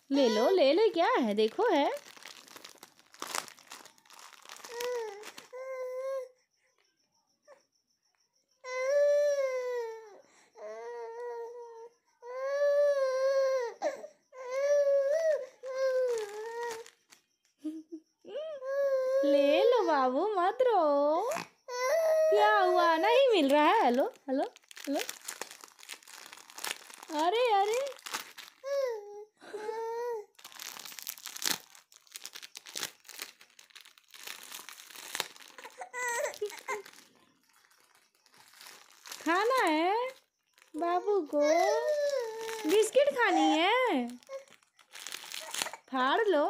ले लो, क्या है देखो है। ले लो बाबू, मत रो। क्या हुआ, नहीं मिल रहा है। Hello hello hello. अरे अरे खाना है बाबू को, बिस्किट खानी है, फाड़ लो।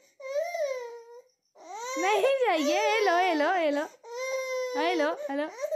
नहीं चाहिए। Hello hello hello hello hello.